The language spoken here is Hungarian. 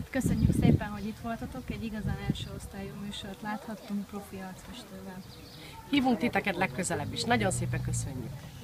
Köszönjük szépen, hogy itt voltatok, egy igazán első osztályú műsort láthattunk profi arcfestővel. Hívunk titeket legközelebb is. Nagyon szépen köszönjük!